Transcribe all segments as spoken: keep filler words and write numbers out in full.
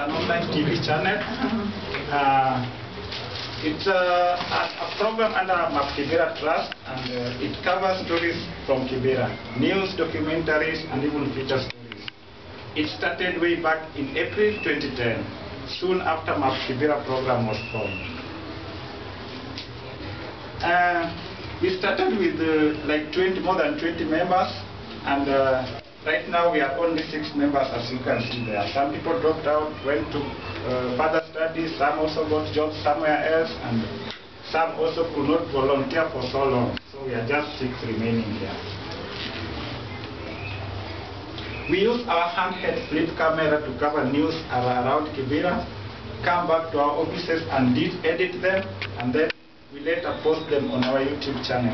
an online T V channel. Uh, it's uh, a, a program under Map Kibera Trust, and uh, it covers stories from Kibera, news, documentaries, and even feature stories. It started way back in April twenty ten, soon after Map Kibera program was formed. Uh, we started with uh, like twenty, more than twenty members, and uh, right now we are only six members, as you can see there. Some people dropped out, went to uh, further studies, some also got jobs somewhere else, and some also could not volunteer for so long. So we are just six remaining here. We use our handheld flip camera to cover news around Kibera, come back to our offices and edit them, and then we later post them on our YouTube channel.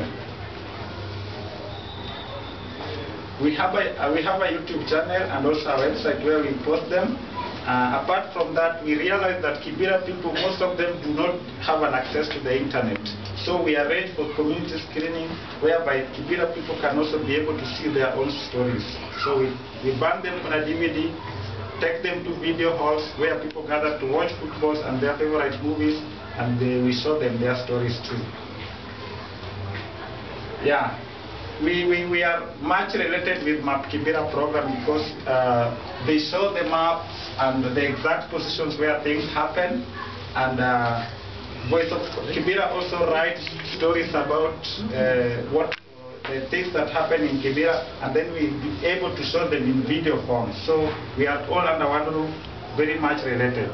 We have a, uh, we have a YouTube channel and also a website where we post them. Uh, apart from that, we realize that Kibera people, most of them do not have an access to the internet. So we arrange for community screening, whereby Kibera people can also be able to see their own stories. So we, we burn them on a D V D, take them to video halls where people gather to watch footballs and their favorite movies, and they, we show them their stories too. Yeah. We, we, we are much related with Map Kibera program because uh, they show the map and the exact positions where things happen, and uh, Voice of Kibera also writes stories about uh, what the things that happen in Kibera, and then we be able to show them in video form. So we are all under one roof, very much related.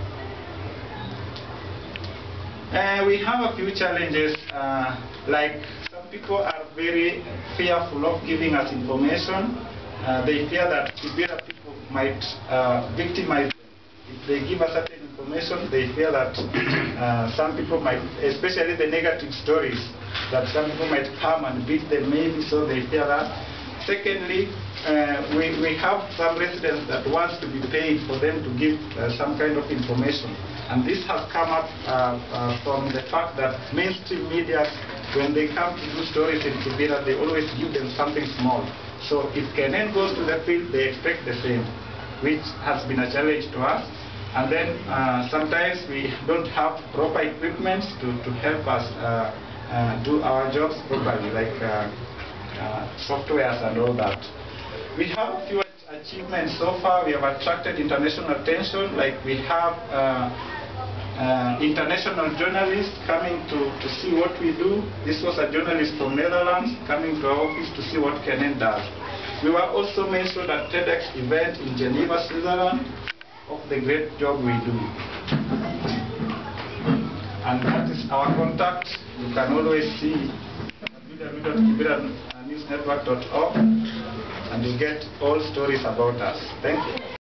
Uh, we have a few challenges, uh, like some people are very fearful of giving us information. Uh, they fear that Kibera people might uh, victimize them. If they give us certain information, they fear that uh, some people might, especially the negative stories, that some people might come and beat them maybe, so they fear that. Secondly, uh, we, we have some residents that want to be paid for them to give uh, some kind of information. And this has come up uh, uh, from the fact that mainstream media, when they come to do stories in Kibera, they always give them something small. So if K N N goes to the field, they expect the same, which has been a challenge to us. And then uh, sometimes we don't have proper equipment to, to help us uh, uh, do our jobs properly, like uh, uh, softwares and all that. We have a few achievements so far. We have attracted international attention, like we have uh, Uh, international journalists coming to, to see what we do. This was a journalist from Netherlands coming to our office to see what K N N does. We were also mentioned at TEDx event in Geneva, Switzerland, of the great job we do. And that is our contact. You can always see w w w dot kibera news network dot org, and you get all stories about us. Thank you.